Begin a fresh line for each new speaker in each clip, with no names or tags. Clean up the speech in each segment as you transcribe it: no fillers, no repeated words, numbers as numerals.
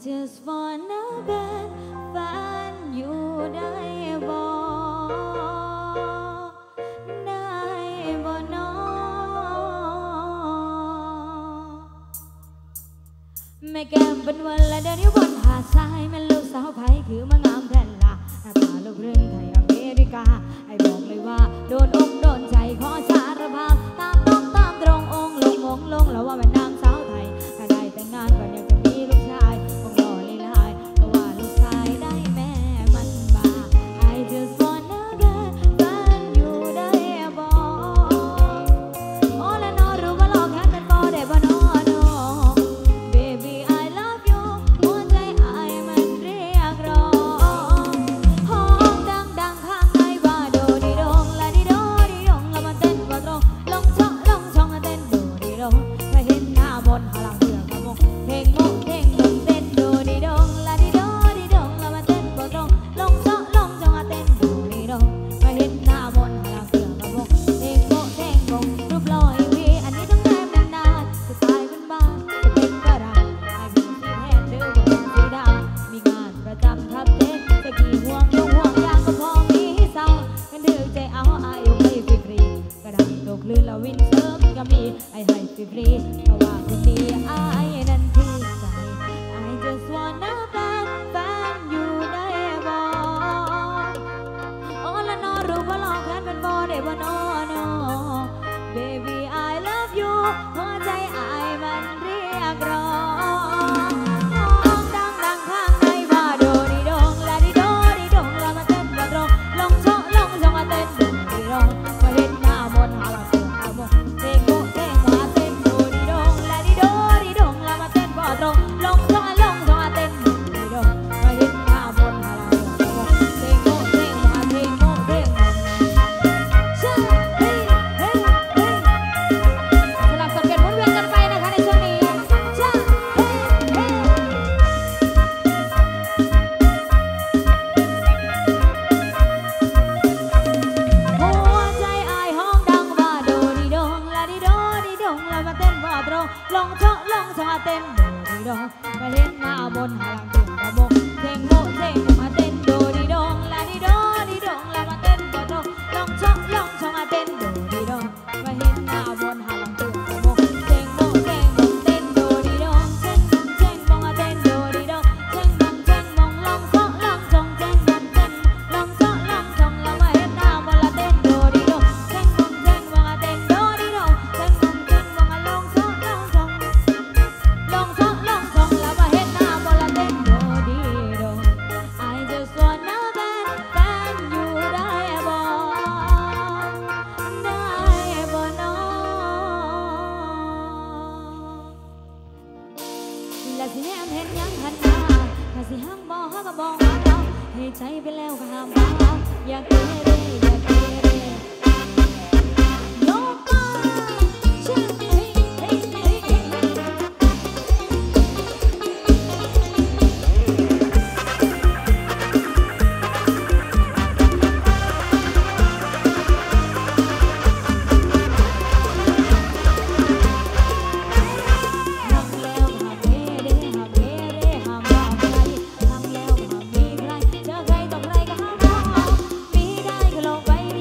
just wanna get แฟนอยู่ได้บ่ได้บ่น้อแม่แก้มเป็นวันละเดินอยู่บนหาดทรายแม่ลูกสาวไผคือมางามแทนละหน้าตาลูกเรื่องไทยอเมริกาไอ้บอกเลยว่าโดนอกโดนใจขอสารภาพตามต้องตามตรงองค์ลงองค์ลงแล้วว่าเป็นนางสาวไทยถ้าได้แต่งงานก็อยากจะมีลูกชายคงรอลีลายเพราะว่าลูกชายได้แม่มันบ้า I just wanna get แฟนอยู่ได้บ่โอ้และน้อรู้ว่าหลอกแค่เป็นบ่ได้บ่น้อ Baby I love you หัวใจอายมันเรียกร้องห้องดังๆข้างในว่าโดดีดงละดีโดดีดงแล้วมาเต้นก็ตรงลงช่องมาเต้นโดดีดงถ้าเห็นหน้ามนต์หาหลังเสือกระมงเท่งโมงเท่งลงเต้นโดดีดงละดีโดดีดงแล้วมาเต้นก็ตรงลงช่องมาเต้นโดดีดงถ้าเห็นหน้ามนต์หาหลังเสือกระมงเท่งโมงเท่งลงรูปหล่ออีวีอันนี้ต้องแนบนานๆจะตายเป็นบ้าจะเป็นกระดังไอ้เป็นสีแทนเด้อบ่เป็นสีดำมีงานประจำทับเทตะกี้ห่วงยางก็พอมีเศร้ากันดื้อใจเอาอายอยู่ให้ฟรีๆกระดังตกลื่นแล้ววินเซิร์ฟก็มีไอ้ให้ฟรีๆเพราะว่าคนดีอายนั้นที่ใจ I just wannaแฟนอยู่ได้บ่โอ้ละน้อรู้ว่าหลอกแค่เป็นบ่ได้บ่น้อ Baby I love you หัวใจอายมันเรียกร้องห้องดังข้างในว่าโดดีดงละดีโดดีดงแล้วมาเต้นบ่ตรงลงช่องมาเต้นโดดีดงมาเห็นหน้ามนต์หาหลังเสือกระมงเท่งโมเท่งมาเต้นโดดีดงละดีโดดีดงแล้วมาเต้นบ่ตรงลงช่องมาเต้นโดดีดงมาเห็นหน้ามนต์หาหลังเสือกระมงเท่งโมเท่งมาเท่งโมเท่งชาเฮ้เฮ้สลับสับเปลี่ยนหมุนเวียนกันไปนะคะในช่วงนี้ชาเฮ้หัวใจอายห้องดังว่าโดดีดงละดีโดดีดงแล้วมาเต้นบ่ตรงลงช่องมาเต้นโดดีดงมาเห็นหน้ามนต์หาหลังเสือกระมงเท่งโมเท่งมาเต้นโดดีดงละดีโดดีดงแล้วมาเต้นบ่ตรงลงช่องมาเต้นโดดีดงมาเห็นหน้ามนต์หาหลังเสือกระมงเท่งโมเท่งเต้นโดดีดงเท่งมาเต้นโดดีดงเท่งลงช่องเท่งลงช่องแล้วมาเห็นหน้ามนต์ละเต้นโดดีดงเท่งมาเต้นโดดีดงเท่งมาลงช่องแล้วมาเห็นหน้ามนต์ละเต้นโดดีดง I just wanna get แฟนอยู่ได้บ่น้อและสิแนมเห็นยังหันหน้าถ้าสิห้ามบ่ฮักก็บอกว่าเราให้ใจไปแล้วก็ห้ามบ่อย่าเกเรโยกมาเชื่อเฮ้ทำแล้วก็ห้ามเร่ห้ามบอกใครทำแล้วก็ห้ามมีใครเจอใครต่อใครก็ห้ามบอกมีได้ก็ลงไปดิ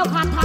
ยวขาดท